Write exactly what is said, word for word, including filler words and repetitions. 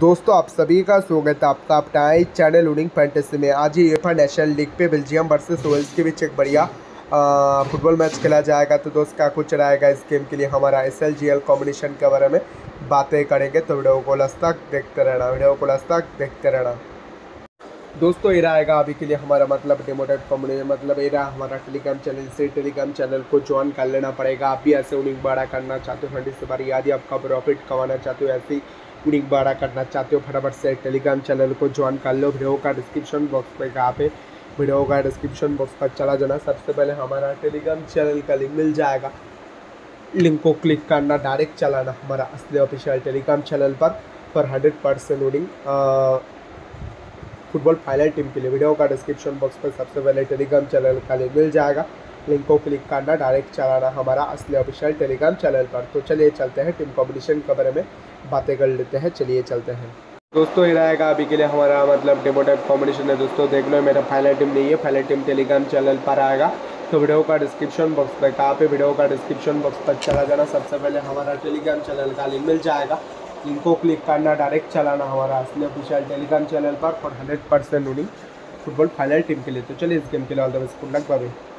दोस्तों आप सभी का स्वागत है आपका अपना इस चैनल उडिंग फैंटेसी में। आज ही यूएफए नेशनल लीग पे बेल्जियम वर्सेस वेल्स के बीच एक बढ़िया फुटबॉल मैच खेला जाएगा। तो दोस्त क्या कुछ रहेगा इस गेम के लिए हमारा S L G L combination के बारे में बातें करेंगे। तो वीडियो को लास्ट तक देखते रहना वीडियो को लास्ट तक देखते रहना दोस्तों। ये रहेगा अभी के लिए हमारा मतलब डेमोटेड कॉम्बिनेशन, मतलब ये रहा हमारा टेलीग्राम चैनल। से टेलीग्राम चैनल को ज्वाइन कर लेना पड़ेगा। आप भी ऐसे उडिंग बड़ा करना चाहते हो फंडी से बारी याद ही आपका प्रॉफिट कमाना चाहते हो, ऐसे ही उडिंग बड़ा करना चाहते हो, फटाफट से टेलीग्राम चैनल को ज्वाइन कर लो। वीडियो का डिस्क्रिप्शन बॉक्स पर यहाँ पे वीडियो का डिस्क्रिप्शन बॉक्स पर चला जाना। सबसे पहले हमारा टेलीग्राम चैनल का लिंक मिल जाएगा, लिंक को क्लिक करना, डायरेक्ट चलाना हमारा असली ऑफिशियल टेलीग्राम चैनल पर फॉर हंड्रेड परसेंट उडिंग फुटबॉल फाइनल टीम के लिए। वीडियो का डिस्क्रिप्शन बॉक्स पर सबसे पहले टेलीग्राम चैनल का लिंक मिल जाएगा, लिंक को क्लिक करना, डायरेक्ट चलाना हमारा असली ऑफिशियल टेलीग्राम चैनल पर। तो चलिए चलते हैं टीम कॉम्बिनेशन के बारे में बातें कर लेते हैं। चलिए चलते हैं दोस्तों। ये रहेगा अभी के लिए हमारा मतलब डेमो टाइप कॉम्बिनेशन है दोस्तों। देख लो मेरा फाइनल टीम नहीं है, फाइनल टीम टेलीग्राम चैनल पर आएगा। तो वीडियो का डिस्क्रिप्शन बॉक्स पर कहाँ पे वीडियो का डिस्क्रिप्शन बॉक्स पर चला जाना। सबसे पहले हमारा टेलीग्राम चैनल का लिंक मिल जाएगा, लिंक को क्लिक करना, डायरेक्ट चलाना हमारा असली ऑफिशियल टेलीग्राम चैनल पर फॉर हंड्रेड परसेंट उडिंग फुटबॉल फाइनल टीम के लिए। तो चलिए इस गेम के लिए all the best, good luck, bye bye.